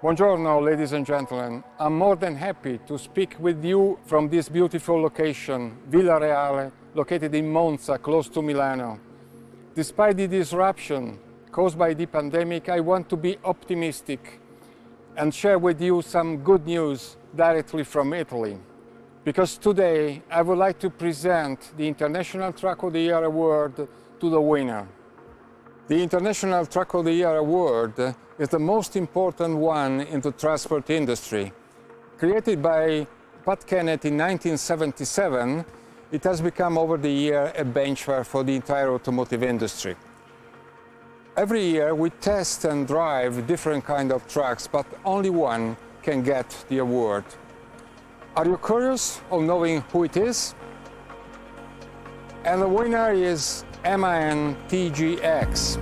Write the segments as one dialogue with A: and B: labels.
A: Buongiorno, ladies and gentlemen. I'm more than happy to speak with you from this beautiful location, Villa Reale, located in Monza, close to Milano. Despite the disruption caused by the pandemic, I want to be optimistic and share with you some good news directly from Italy. Because today I would like to present the International Truck of the Year Award to the winner. The International Truck of the Year Award is the most important one in the transport industry. Created by Pat Kennett in 1977, it has become over the year a benchmark for the entire automotive industry. Every year we test and drive different kinds of trucks, but only one can get the award. Are you curious of knowing who it is? And the winner is MAN TGX.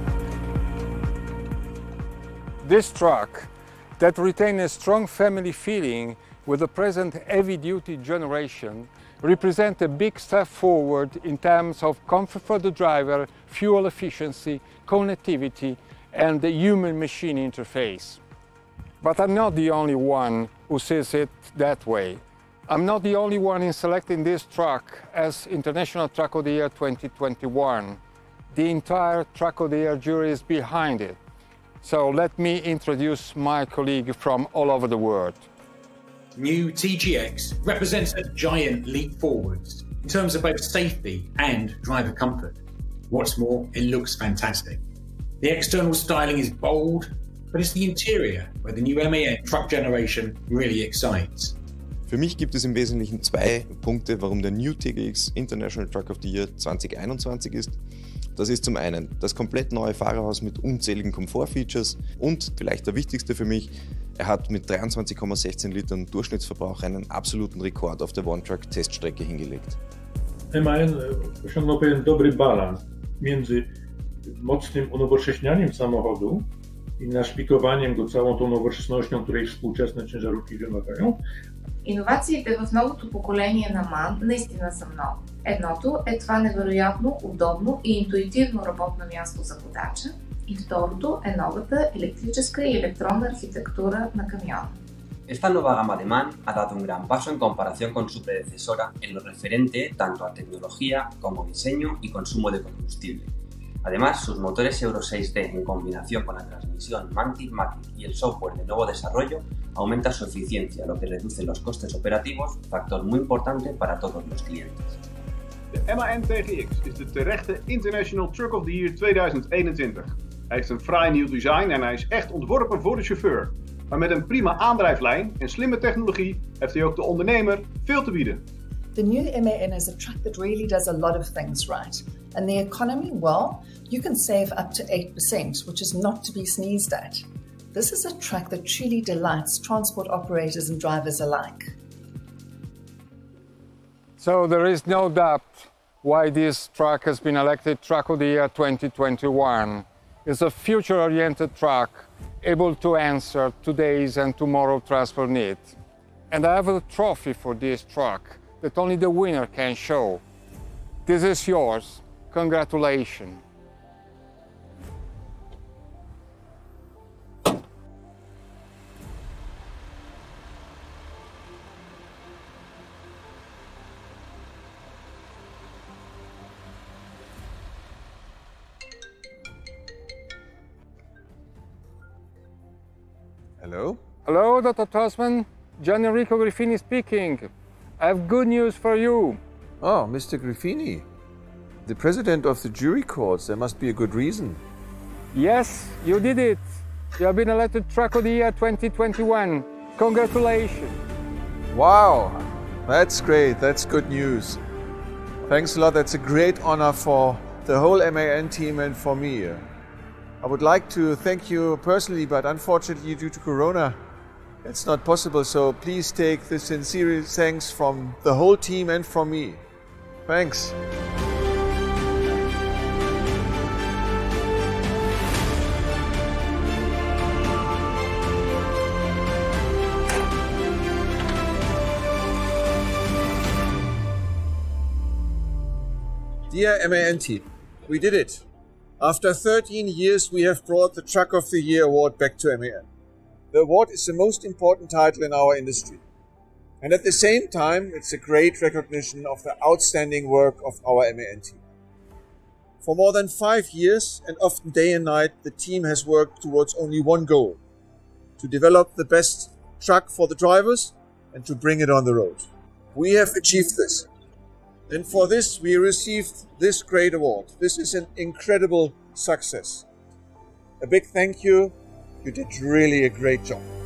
A: This truck that retains a strong family feeling with the present heavy-duty generation represents a big step forward in terms of comfort for the driver, fuel efficiency, connectivity, and the human-machine interface. But I'm not the only one who sees it that way. I'm not the only one in selecting this truck as International Truck of the Year 2021. The entire Truck of the Year jury is behind it. So let me introduce my colleague from all over the world.
B: New TGX represents a giant leap forwards in terms of both safety and driver comfort. What's more, it looks fantastic. The external styling is bold, but it's the interior where the new MAN truck generation really excites.
C: Für mich gibt es im Wesentlichen zwei Punkte, warum der New TGX International Truck of the Year 2021 ist. Das ist zum einen das komplett neue Fahrerhaus mit unzähligen Komfortfeatures und vielleicht der wichtigste für mich, er hat mit 23,16 Litern Durchschnittsverbrauch einen absoluten Rekord auf der One-Truck-Teststrecke hingelegt.
D: MAN osiągnął pewien dobry balans między mocnym unowocześnianiem samochodu i naszpikowaniem go całą tą nowoczesnością, której współczesne ciężarówki wymagają.
E: Иновациите в новото поколение на MAN наистина са много. Едното е това невероятно удобно и интуитивно работно място за водача, и второто е новата електрическа и електронна архитектура на камиона.
F: Esta nueva gama de MAN ha dado un gran paso en comparación con su predecesora en lo referente tanto a tecnología como diseño y consumo de combustible. Además, sus motores Euro 6D en combinación con la transmisión Mantic-Matic y el software de nuevo desarrollo aumenta su eficiencia, lo que reduce los costes operativos, factor muy importante para todos los clientes.
G: De MAN TGX is de terechte International Truck of the Year 2021. Hij heeft een fraai nieuw design en hij is echt ontworpen voor de chauffeur. Maar met een prima aandrijflijn en slimme technologie heeft hij ook de ondernemer veel te bieden.
H: The new MAN is a truck that really does a lot of things right. And the economy, well, you can save up to 8%, which is not to be sneezed at. This is a truck that truly delights transport operators and drivers alike.
A: So there is no doubt why this truck has been elected Truck of the Year 2021. It's a future-oriented truck able to answer today's and tomorrow's transport needs. And I have a trophy for this truck that only the winner can show. This is yours. Congratulations.
I: Hello?
A: Hello, Dr. Tossman. Gianenrico Griffini speaking. I have good news for you.
I: Oh, Mr. Griffini. The president of the jury courts, there must be a good reason.
A: Yes, you did it. You have been elected Truck of the Year 2021. Congratulations.
I: Wow, that's great. That's good news. Thanks a lot. That's a great honor for the whole MAN team and for me. I would like to thank you personally, but unfortunately due to Corona, it's not possible. So please take the sincere thanks from the whole team and from me. Thanks. Dear MAN team, we did it. After 13 years, we have brought the Truck of the Year award back to MAN. The award is the most important title in our industry. And at the same time, it's a great recognition of the outstanding work of our MAN team. For more than 5 years, and often day and night, the team has worked towards only one goal: to develop the best truck for the drivers and to bring it on the road. We have achieved this. And for this, we received this great award. This is an incredible success. A big thank you. You did really a great job.